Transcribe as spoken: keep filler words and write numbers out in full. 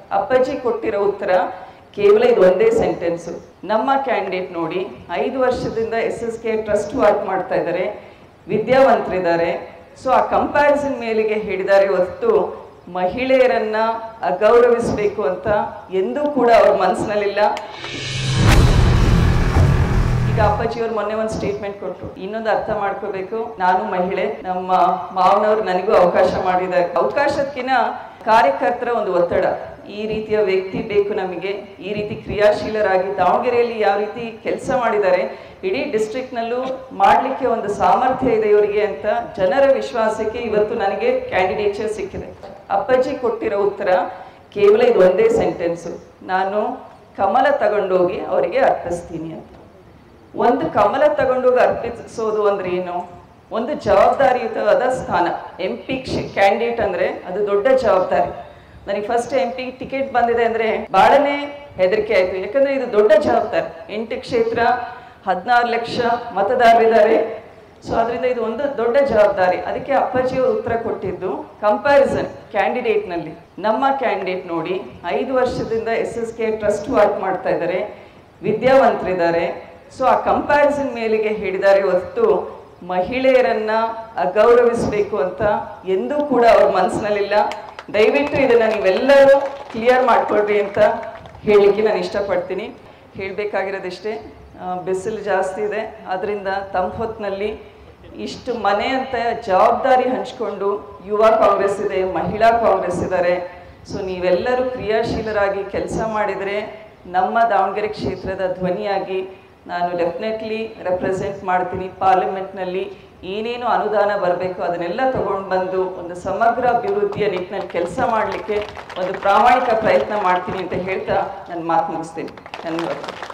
ಅಪ್ಪಾಜಿ ಕೊಟ್ಟಿರೋ ಉತ್ತರ ಕೇವಲ ಇದು ಒಂದೇ ಸೆಂಟೆನ್ಸು. ನಮ್ಮ ಕ್ಯಾಂಡಿಡೇಟ್ ನೋಡಿ ಐದು ವರ್ಷದಿಂದ S S K trust work ಮಾಡ್ತಾ ಇದ್ದಾರೆ, ವಿದ್ಯಾವಂತರಿದ್ದಾರೆ. ಸೊ ಆ ಕಂಪ್ಯಾರಿಸನ್ ಮೇಲಿಗೆ ಹೇಳಿದ್ದಾರೆ ಹೊರತು ಮಹಿಳೆಯರನ್ನ ಅಗೌರವಿಸಬೇಕು ಅಂತ ಎಂದೂ ಕೂಡ ಅವ್ರ ಮನಸ್ಸಿನಲ್ಲಿಲ್ಲ. ಈಗ ಅಪ್ಪಾಜಿಯವ್ರು ಮೊನ್ನೆ ಒಂದು ಸ್ಟೇಟ್ಮೆಂಟ್ ಕೊಟ್ಟರು, ಇನ್ನೊಂದು ಅರ್ಥ ಮಾಡ್ಕೋಬೇಕು, ನಾನು ಮಹಿಳೆ, ನಮ್ಮ ಮಾವನವ್ರು ನನಗೂ ಅವಕಾಶ ಮಾಡಿದ್ದಾರೆ. ಅವಕಾಶಕ್ಕಿಂತ ಕಾರ್ಯಕರ್ತರ ಒಂದು ಒತ್ತಡ, ಈ ರೀತಿಯ ವ್ಯಕ್ತಿ ಬೇಕು ನಮಗೆ, ಈ ರೀತಿ ಕ್ರಿಯಾಶೀಲರಾಗಿ ದಾವಣಗೆರೆಯಲ್ಲಿ ಯಾವ ರೀತಿ ಕೆಲಸ ಮಾಡಿದ್ದಾರೆ, ಇಡೀ ಡಿಸ್ಟ್ರಿಕ್ಟ್ನಲ್ಲೂ ಮಾಡಲಿಕ್ಕೆ ಒಂದು ಸಾಮರ್ಥ್ಯ ಇದೆ ಇವರಿಗೆ ಅಂತ ಜನರ ವಿಶ್ವಾಸಕ್ಕೆ ಇವತ್ತು ನನಗೆ ಕ್ಯಾಂಡಿಡೇಚರ್ ಸಿಕ್ಕಿದೆ. ಅಪ್ಪಾಜಿ ಕೊಟ್ಟಿರೋ ಉತ್ತರ ಕೇವಲ ಇದು ಒಂದೇ ಸೆಂಟೆನ್ಸು, ನಾನು ಕಮಲ ತಗೊಂಡೋಗಿ ಅವರಿಗೆ ಅರ್ಪಿಸ್ತೀನಿ ಅಂತ. ಒಂದು ಕಮಲ ತಗೊಂಡೋಗಿ ಅರ್ಪಿಸೋದು ಅಂದ್ರೆ ಏನು? ಒಂದು ಜವಾಬ್ದಾರಿಯುತವಾದ ಸ್ಥಾನ. ಎಂ ಪಿ ಕ್ಯಾಂಡಿಡೇಟ್ ಅಂದ್ರೆ ಅದು ದೊಡ್ಡ ಜವಾಬ್ದಾರಿ. ನನಗೆ ಫಸ್ಟ್ ಎಂ ಪಿ ಟಿಕೆಟ್ ಬಂದಿದೆ ಅಂದ್ರೆ ಬಹಳನೇ ಹೆದರಿಕೆ ಆಯ್ತು, ಯಾಕಂದ್ರೆ ಇದು ದೊಡ್ಡ ಜವಾಬ್ದಾರಿ. ಎಂಟು ಕ್ಷೇತ್ರ, ಹದಿನಾರು ಲಕ್ಷ ಮತದಾರರಿದ್ದಾರೆ. ಸೊ ಅದರಿಂದ ಇದು ಒಂದು ದೊಡ್ಡ ಜವಾಬ್ದಾರಿ. ಅದಕ್ಕೆ ಅಪ್ಪಾಜಿಯವರು ಉತ್ತರ ಕೊಟ್ಟಿದ್ದು ಕಂಪ್ಯಾರಿಸನ್ ಕ್ಯಾಂಡಿಡೇಟ್ನಲ್ಲಿ. ನಮ್ಮ ಕ್ಯಾಂಡಿಡೇಟ್ ನೋಡಿ ಐದು ವರ್ಷದಿಂದ S S K trust work ಮಾಡ್ತಾ ಇದ್ದಾರೆ, ವಿದ್ಯಾವಂತರಿದ್ದಾರೆ. ಸೊ ಆ ಕಂಪ್ಯಾರಿಸನ್ ಮೇಲಿಗೆ ಹೇಳಿದ್ದಾರೆ ಹೊರತು ಮಹಿಳೆಯರನ್ನ ಅಗೌರವಿಸಬೇಕು ಅಂತ ಎಂದೂ ಕೂಡ ಅವ್ರ ಮನಸ್ಸಿನಲ್ಲಿಲ್ಲ. ದಯವಿಟ್ಟು ಇದನ್ನು ನೀವೆಲ್ಲರೂ ಕ್ಲಿಯರ್ ಮಾಡ್ಕೊಳ್ರಿ ಅಂತ ಹೇಳಲಿಕ್ಕೆ ನಾನು ಇಷ್ಟಪಡ್ತೀನಿ. ಹೇಳಬೇಕಾಗಿರೋದಿಷ್ಟೇ, ಬಿಸಿಲು ಜಾಸ್ತಿ ಇದೆ, ಅದರಿಂದ ತಂಪು ಹೊತ್ತಿನಲ್ಲಿ ಇಷ್ಟು ಮನೆ ಅಂತ ಜವಾಬ್ದಾರಿ ಹಂಚ್ಕೊಂಡು ಯುವ ಕಾಂಗ್ರೆಸ್ ಇದೆ, ಮಹಿಳಾ ಕಾಂಗ್ರೆಸ್ ಇದ್ದಾರೆ. ಸೊ ನೀವೆಲ್ಲರೂ ಕ್ರಿಯಾಶೀಲರಾಗಿ ಕೆಲಸ ಮಾಡಿದರೆ ನಮ್ಮ ದಾವಣಗೆರೆ ಕ್ಷೇತ್ರದ ಧ್ವನಿಯಾಗಿ ನಾನು ಡೆಫಿನೆಟ್ಲಿ ರೆಪ್ರೆಸೆಂಟ್ ಮಾಡ್ತೀನಿ. ಪಾರ್ಲಿಮೆಂಟ್ನಲ್ಲಿ ಏನೇನು ಅನುದಾನ ಬರಬೇಕು ಅದನ್ನೆಲ್ಲ ತಗೊಂಡು ಬಂದು ಒಂದು ಸಮಗ್ರ ಅಭಿವೃದ್ಧಿಯ ನಿಟ್ಟಿನಲ್ಲಿ ಕೆಲಸ ಮಾಡಲಿಕ್ಕೆ ಒಂದು ಪ್ರಾಮಾಣಿಕ ಪ್ರಯತ್ನ ಮಾಡ್ತೀನಿ ಅಂತ ಹೇಳ್ತಾ ನನ್ನ ಮಾತು ಮುಗಿಸ್ತೀನಿ. ಧನ್ಯವಾದ.